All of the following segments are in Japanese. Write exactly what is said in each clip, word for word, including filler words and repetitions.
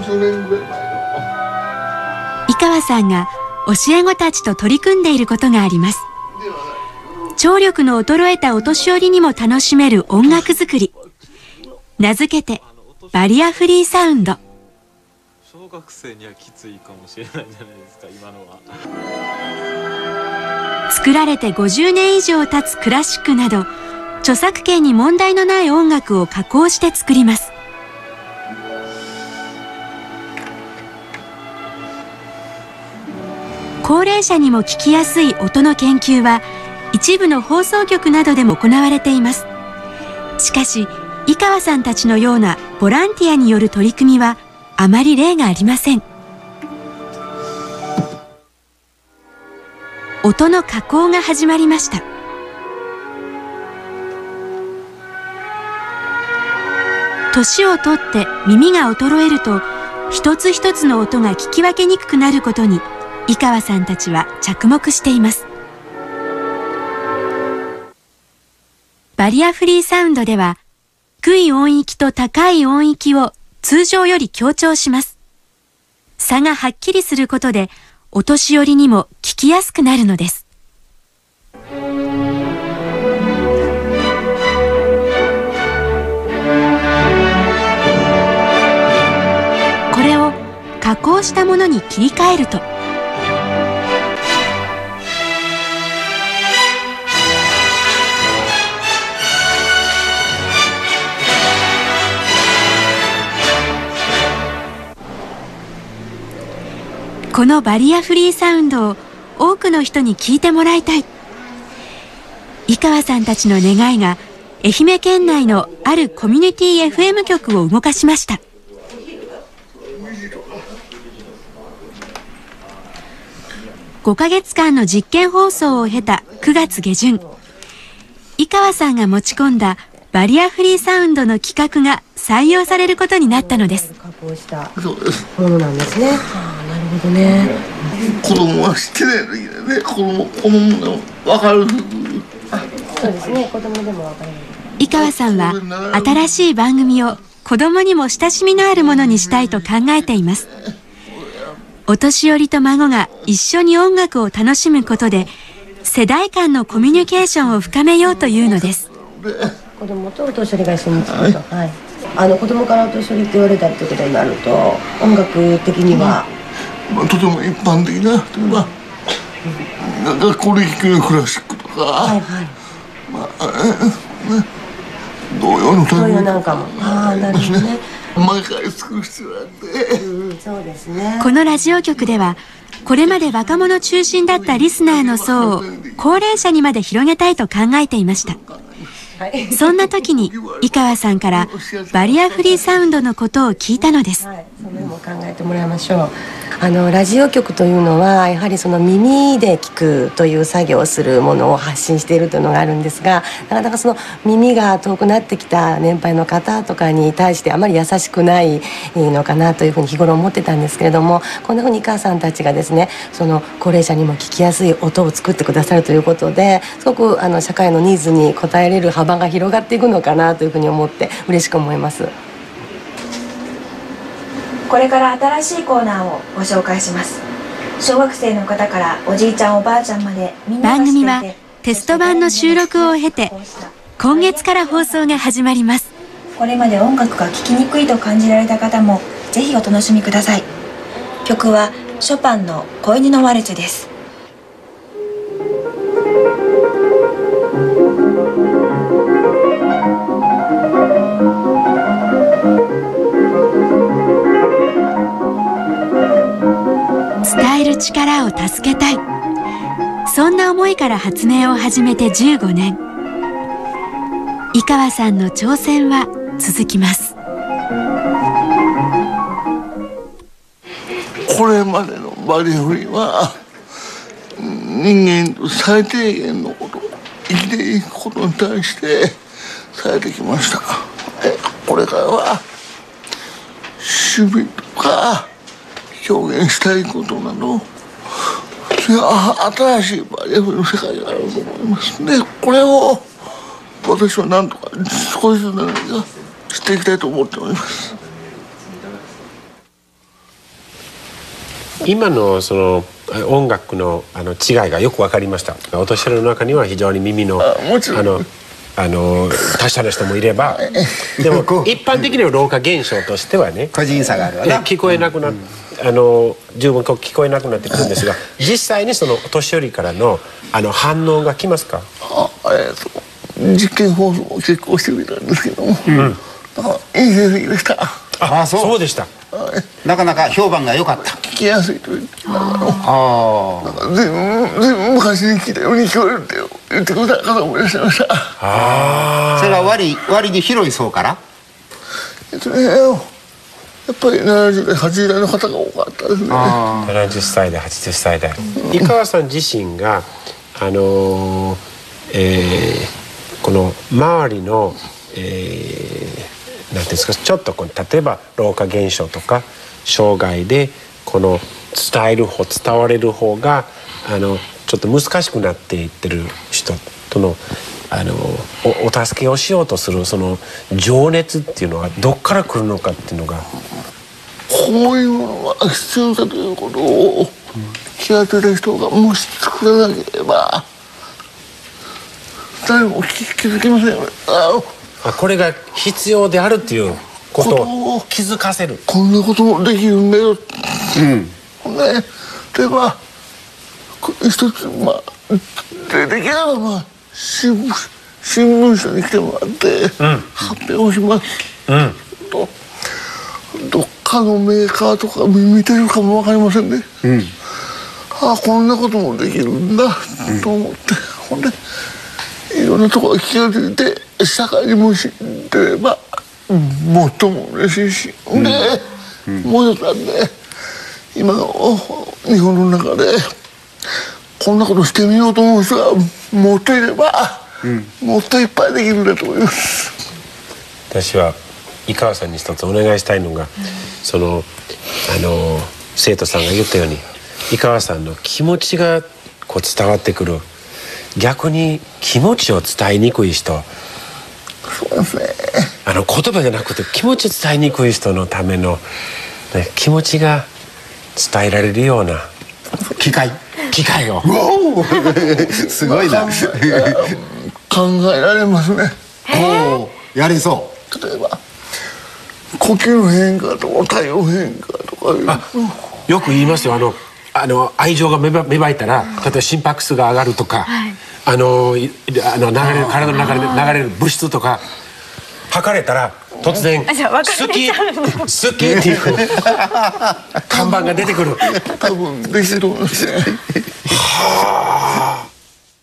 井川さんが教え子たちと取り組んでいることがあります。聴力の衰えたお年寄りにも楽しめる音楽作り、名付けてバリアフリーサウンド。 小学生にはきついかもしれないじゃないですか、今のは。 作られてごじゅうねん以上経つクラシックなど、著作権に問題のない音楽を加工して作ります。高齢者にも聞きやすい音の研究は一部の放送局などでも行われています。しかし井川さんたちのようなボランティアによる取り組みはあまり例がありません。音の加工が始まりました。年をとって耳が衰えると、一つ一つの音が聞き分けにくくなることに井川さんたちは着目しています。バリアフリーサウンドでは、低い音域と高い音域を通常より強調します。差がはっきりすることで、お年寄りにも聞きやすくなるのです。これを加工したものに切り替えると、このバリアフリーサウンドを多くの人に聞いてもらいたい。井川さんたちの願いが愛媛県内のあるコミュニティ エフエム 局を動かしました。ごかげつかんの実験放送を経たくがつげじゅん、井川さんが持ち込んだバリアフリーサウンドの企画が採用されることになったのです。 加工したものなんですね。はあ、なるほどね。 子供は知ってない時だね。子供、子供でも分かる。 あ、そうですね。子供でも分かる。 井川さんは新しい番組を子供にも親しみのあるものにしたいと考えています。お年寄りと孫が一緒に音楽を楽しむことで、世代間のコミュニケーションを深めようというのです。 子供とお年寄りが一緒に作ると、はい、あの子供からお年寄りって言われたってことになると、音楽的には、 まあ、とても一般的な、例えば、うん、学校で聴くクラシックとか、はいはい、まあ、ね、童謡の童謡なんかも、ああ、なるほどね。 毎回作る必要があって、 うん、そうですね。 このラジオ局では、これまで若者中心だったリスナーの層を高齢者にまで広げたいと考えていました。そんな時に井川さんからバリアフリーサウンドのことを聞いたのです。 はい、それも考えてもらいましょう。あのラジオ局というのはやはりその耳で聞くという作業をするものを発信しているというのがあるんですが、なかなかその耳が遠くなってきた年配の方とかに対してあまり優しくないのかなというふうに日頃思ってたんですけれども、こんなふうに井川さんたちがですね、その高齢者にも聞きやすい音を作ってくださるということで、すごくあの社会のニーズに応えれる幅が広がっていくのかなというふうに思って嬉しく思います。 これから新しいコーナーをご紹介します。小学生の方からおじいちゃんおばあちゃんまで、みんなが知っていて、 番組はテスト版の収録を経て今月から放送が始まります。 これまで音楽が聴きにくいと感じられた方もぜひお楽しみください。曲はショパンの子犬のワルツです。 伝える力を助けたい、そんな思いから発明を始めてじゅうごねん、井川さんの挑戦は続きます。 これまでのバリアフリーは人間と最低限のこと、生きていくことに対してされてきました。これからは趣味とか表現したいことなど、それは新しいバリアフリーの世界があると思いますね。これを私はなんとか少しずつ何かしていきたいと思っております。 今のその音楽のあの違いがよく分かりました。お年寄りの中には非常に耳のあのあの達者な人もいれば、でも一般的な老化現象としてはね、 個人差があるわな。 聞こえなくなっ、あの十分聞こえなくなってくるんですが、実際にそのお年寄りからのあの反応がきますか？ あ、えーと実験放送を結構してみたんですけども、うん、なんかいい成績でした。 ああ、そう、そうでした。 なかなか評判が良かった。 聞きやすいという。 ああ。 ずいぶんずいぶん昔に聞いたように聞こえるって言ってくれた方もいらっしゃいました。 ああ。それは割割に広い層から？ えっとね、やっぱりななじゅう代はちじゅう代の方が多かったですね。 ななじゅっさい代はちじゅっさい代。井川さん自身があのー、えー、この周りの、えー、なんていうんですか、ちょっとこの例えば老化現象とか障害でこの伝える方伝われる方があのちょっと難しくなっていってる人とのあの お, お助けをしようとするその情熱っていうのはどっから来るのかっていうのが、 こういうものが必要だということを気が付いた人がもし作らなければ誰も気づきませんよね。 あ、これが必要であるっていうことを気づかせる。 こんなこともできるんだよ。うん。ね、例えば一つまあでできればまあ新聞新聞社に来てもらって、うん、発表します。うん。とどっかのメーカーとか見てるかもわかりませんね。うん。ああ、こんなこともできるんだ、うん、と思って、ほんでいろんなところ気が付いて社会にも知ってればもっとも嬉しいし、うん、で、うん、もう一つあって今の日本の中でこんなことしてみようと思う人がもっといれば、うん、もっといっぱいできるんだと思います。 私は井川さんに一つお願いしたいのが、うん、そのあの生徒さんが言ったように井川さんの気持ちがこう伝わってくる。逆に気持ちを伝えにくい人、 そうですね、 あの言葉じゃなくて気持ち伝えにくい人のための、ね、気持ちが伝えられるような機械機械をすごいな。 考えられますね。 おー、やれそう。 例えば呼吸の変化とか体温変化とかいう、 あ、よく言いますよ。あのあの愛情が芽生えたら、例えば心拍数が上がるとか、はい、あのあの流れる体の中で流れる物質とか測れたら突然「好き好き」っていう看板が出てくる。 多分できてると思いますね。はあ。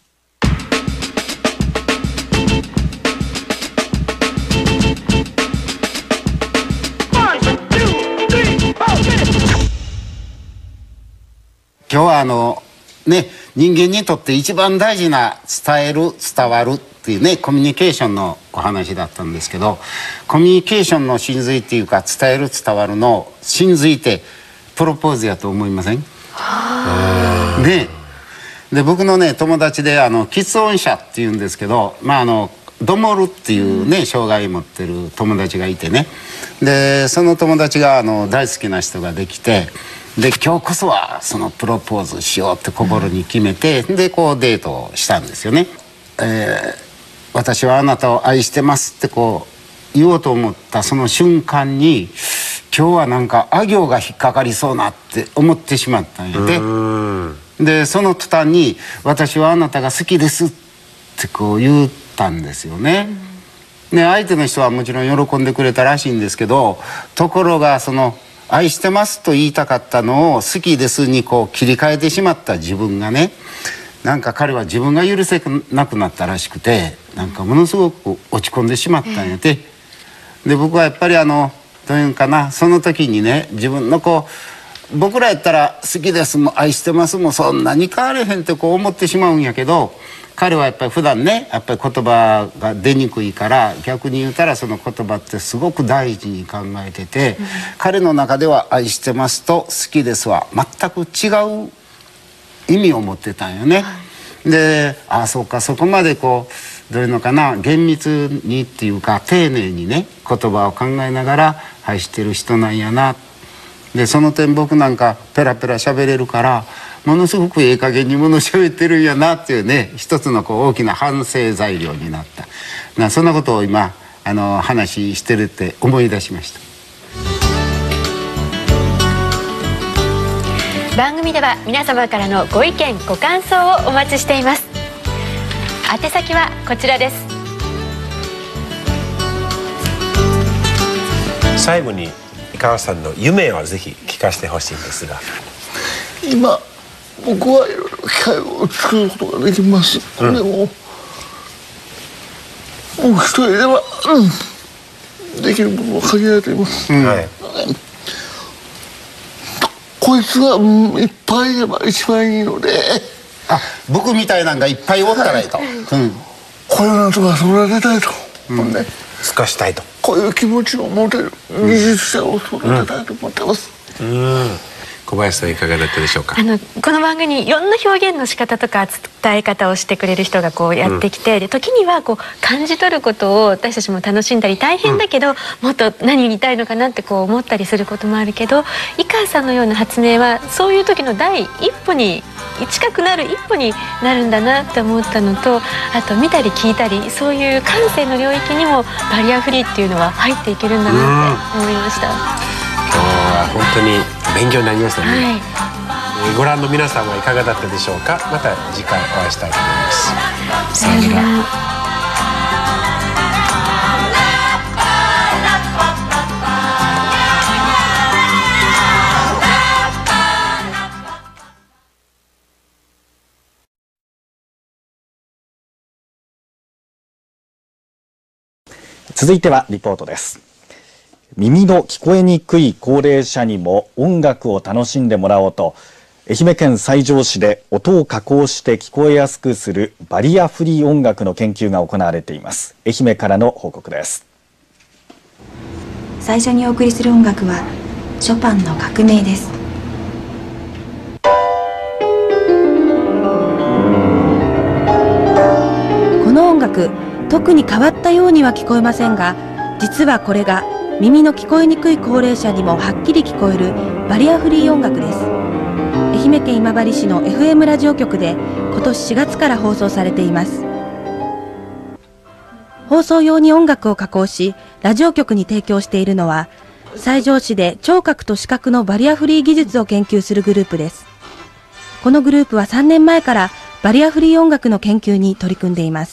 今日はあのね、人間にとって一番大事な伝える伝わるっていうね、コミュニケーションのお話だったんですけど、コミュニケーションの真髄っていうか伝える伝わるの真髄ってプロポーズやと思いません？ね。で僕のね友達であの喫音者っていうんですけど、まああのドモルっていうね障害を持ってる友達がいてね、でその友達があの大好きな人ができて。で今日こそはそのプロポーズしようって心に決めて、でこうデートをしたんですよね。えー、私はあなたを愛してますってこう言おうと思ったその瞬間に今日はなんかあ行が引っかかりそうなって思ってしまったんやで、でその途端に私はあなたが好きですってこう言ったんですよね。で相手の人はもちろん喜んでくれたらしいんですけど、ところがその愛してますと言いたかったのを好きですにこう切り替えてしまった自分がね、なんか彼は自分が許せなくなったらしくて、なんかものすごく落ち込んでしまったんやて。で僕はやっぱりあのどういうんかな、その時にね自分のこう僕らやったら好きですも愛してますもそんなに変われへんってこう思ってしまうんやけど、彼はやっぱり普段ねやっぱり言葉が出にくいから、逆に言うたらその言葉ってすごく大事に考えてて、うん、彼の中では愛してますと好きですは全く違う意味を持ってたんよね。はい、でああそうか、そこまでこうどういうのかな、厳密にっていうか丁寧にね言葉を考えながら愛してる人なんやなっでその点僕なんかペラペラ喋れるからものすごくええ加減にもの喋ってるんやなっていうね、一つのこう大きな反省材料になった。なそんなことを今あの話してるって思い出しました。 番組では皆様からのご意見ご感想をお待ちしています。宛先はこちらです。 最後に井川さんの夢をぜひ聞かせてほしいんですが。 今僕はいろいろ機械を作ることができます、うん、でももう一人では、うん、できることは限られています、うん、はい、こいつが、うん、いっぱいいれば一番いいので、 あ、僕みたいなんがいっぱいおったらいいと、はい、うん、 これをなんとか育てたいと、うん、ね、 透かしたいと、 こういう気持ちを持てる技術者を育てたいと思ってます、うんうん、 小林さんいかがだったでしょうか。 あのこの番組にいろんな表現の仕方とか伝え方をしてくれる人がこうやってきて、うん、で時にはこう感じ取ることを私たちも楽しんだり大変だけど、うん、もっと何言いたいのかなってこう思ったりすることもあるけど、井川さんのような発明はそういう時の第一歩に近くなる一歩になるんだなって思ったのと、あと見たり聞いたりそういう感性の領域にもバリアフリーっていうのは入っていけるんだなって思いました。 今日は本当に勉強になりましたね、はい、えー、ご覧の皆さんはいかがだったでしょうか。また次回お会いしたいと思います。さようなら。 続いてはリポートです。耳の聞こえにくい高齢者にも音楽を楽しんでもらおうと、愛媛県西条市で音を加工して聞こえやすくするバリアフリー音楽の研究が行われています。愛媛からの報告です。 最初にお送りする音楽はショパンの革命です。 この音楽、特に変わったようには聞こえませんが、実はこれが耳の聞こえにくい高齢者にもはっきり聞こえるバリアフリー音楽です。愛媛県今治市の エフエム ラジオ局で今年しがつから放送されています。放送用に音楽を加工しラジオ局に提供しているのは、西条市で聴覚と視覚のバリアフリー技術を研究するグループです。このグループはさんねんまえからバリアフリー音楽の研究に取り組んでいます。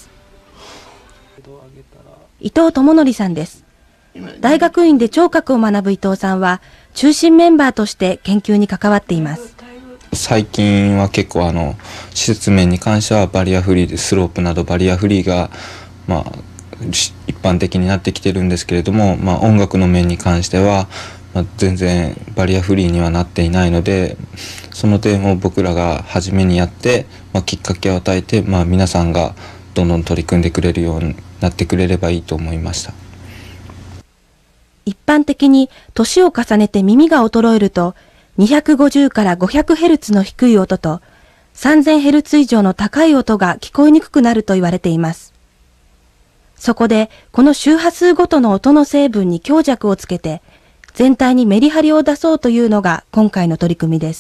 伊藤智則さんです。大学院で聴覚を学ぶ伊藤さんは中心メンバーとして研究に関わっています。 最近は結構あの施設面に関してはバリアフリーでスロープなどバリアフリーがまあ一般的になってきてるんですけれども、まあ、音楽の面に関しては、まあ、全然バリアフリーにはなっていないので、その点を僕らが初めにやって、まあ、きっかけを与えて、まあ、皆さんがどんどん取り組んでくれるようになってくれればいいと思いました。 一般的に年を重ねて耳が衰えるとにひゃくごじゅうからごひゃくヘルツの低い音とさんぜんヘルツ以上の高い音が聞こえにくくなると言われています。そこでこの周波数ごとの音の成分に強弱をつけて全体にメリハリを出そうというのが今回の取り組みです。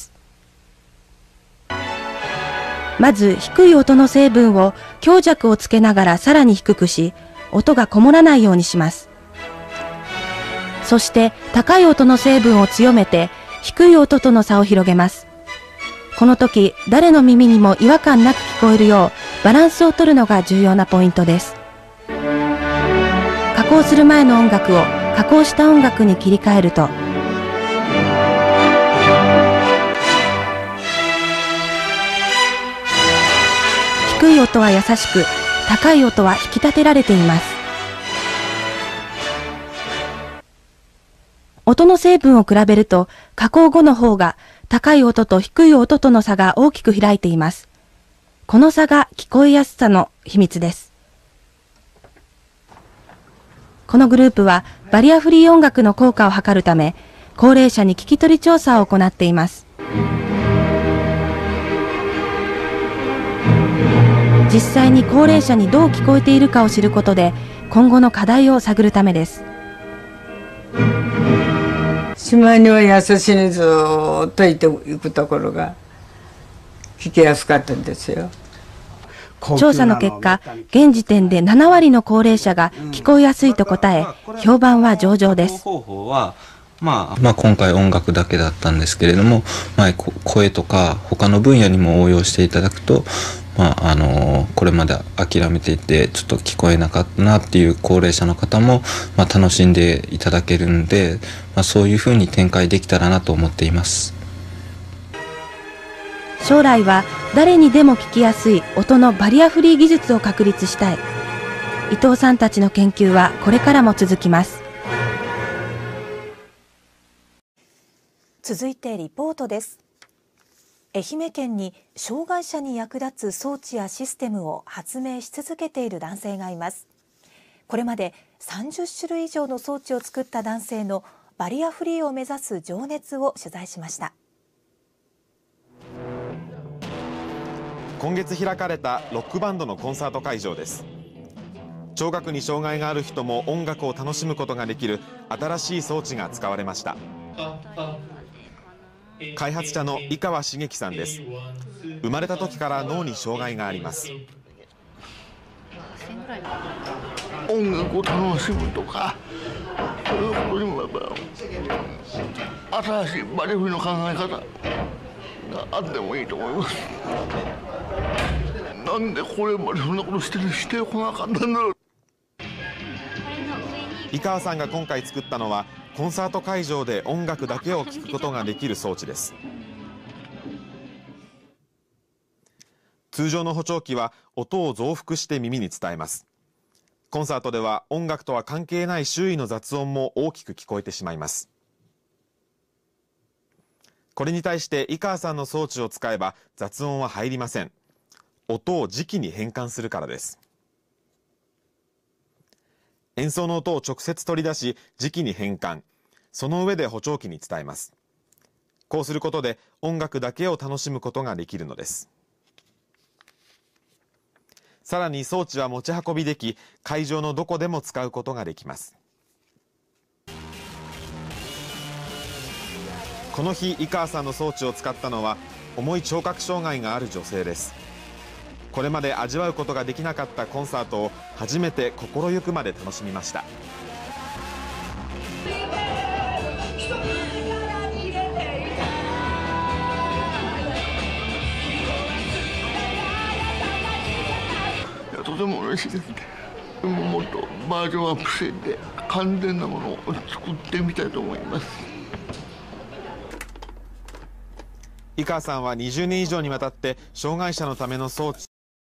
まず低い音の成分を強弱をつけながらさらに低くし、音がこもらないようにします。そして高い音の成分を強めて低い音との差を広げます。この時誰の耳にも違和感なく聞こえるようバランスを取るのが重要なポイントです。加工する前の音楽を加工した音楽に切り替えると、低い音は優しく、高い音は引き立てられています。音の成分を比べると加工後の方が高い音と低い音との差が大きく開いています。この差が聞こえやすさの秘密です。このグループはバリアフリー音楽の効果を測るため高齢者に聞き取り調査を行っています。実際に高齢者にどう聞こえているかを知ることで今後の課題を探るためです。 しまいには優しいにずーっといていくところが聞きやすかったんですよ。 調査の結果、現時点でななわりの高齢者が聞こえやすいと答え、評判は上々です。 方法はまあ、まあ今回音楽だけだったんですけれども、まあ、声とか他の分野にも応用していただくと、まああのこれまで諦めていてちょっと聞こえなかったなっていう高齢者の方も、まあ、楽しんでいただけるんで、まあ、そういうふうに展開できたらなと思っています。 将来は誰にでも聞きやすい音のバリアフリー技術を確立したい。伊藤さんたちの研究はこれからも続きます。 続いてリポートです。愛媛県に障害者に役立つ装置やシステムを発明し続けている男性がいます。これまでさんじゅっしゅるい以上の装置を作った男性のバリアフリーを目指す情熱を取材しました。 今月開かれたロックバンドのコンサート会場です。聴覚に障害がある人も音楽を楽しむことができる新しい装置が使われました。開発者の井川茂樹さんです。生まれた時から脳に障害があります。 音楽を楽しむとか、そういうことにもやっぱ新しいバリアフリーの考え方があってもいいと思います。なんでこれまでそんなことしてしてこなかったんだろう。 井川さんが今回作ったのはコンサート会場で音楽だけを聴くことができる装置です。通常の補聴器は音を増幅して耳に伝えます。コンサートでは音楽とは関係ない周囲の雑音も大きく聞こえてしまいます。これに対して井川さんの装置を使えば雑音は入りません。音を磁気に変換するからです。演奏の音を直接取り出し磁気に変換、その上で補聴器に伝えます。こうすることで音楽だけを楽しむことができるのです。さらに装置は持ち運びでき、会場のどこでも使うことができます。この日井川さんの装置を使ったのは重い聴覚障害がある女性です。これまで味わうことができなかったコンサートを初めて心ゆくまで楽しみました。 いやとても嬉しいですね。でももっとバージョンアップして完全なものを作ってみたいと思います。 井川さんはにじゅうねん以上にわたって障害者のための装置